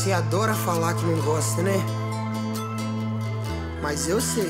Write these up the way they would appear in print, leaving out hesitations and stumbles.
Você adora falar que não gosta, né? Mas eu sei.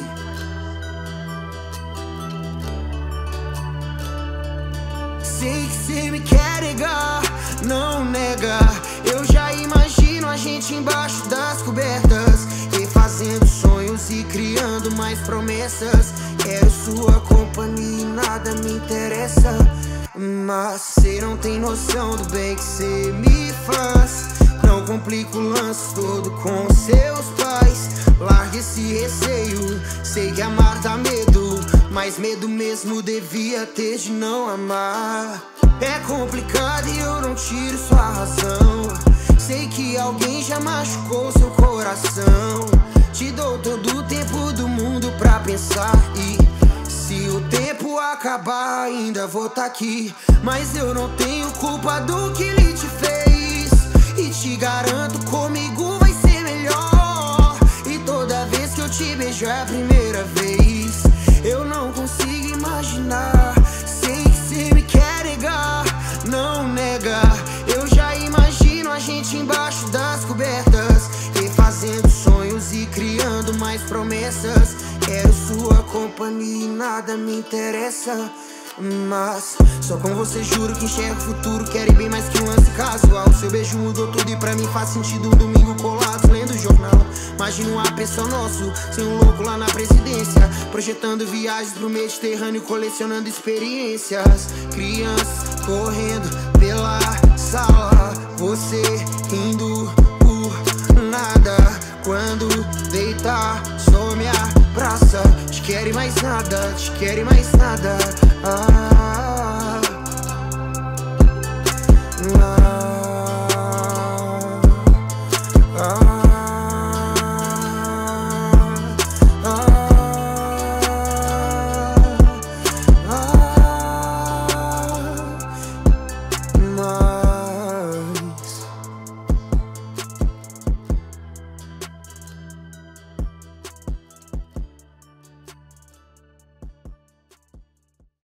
Sei que cê me quer negar, não nega. Eu já imagino a gente embaixo das cobertas, refazendo sonhos e criando mais promessas. Quero sua companhia e nada me interessa. Mas cê não tem noção do bem que cê me faz. Não complica o lance todo com seus pais. Larga esse receio, sei que amar dá medo, mas medo mesmo devia ter de não amar. É complicado e eu não tiro sua razão. Sei que alguém já machucou seu coração. Te dou todo o tempo do mundo pra pensar, e se o tempo acabar ainda vou tá aqui. Mas eu não tenho culpa do que ele te fez, e te garanto comigo vai ser melhor. E toda vez que eu te beijo é a primeira vez. Eu não consigo imaginar. Sei que cê me quer negar, não nega. Eu já imagino a gente embaixo das cobertas, refazendo sonhos e criando mais promessas. Quero sua companhia e nada me interessa. Mas só com você juro que enxergo o futuro. Quero ir bem mais que um lance casual. Seu beijo mudou tudo e pra mim faz sentido. Um domingo colado lendo o jornal. Imagina uma pessoa nosso, sem um louco lá na presidência, projetando viagens pro Mediterrâneo, colecionando experiências. Crianças correndo pela sala, você rindo por nada. Quando deitar, só me abraça. Te quero e mais nada, te quero e mais nada.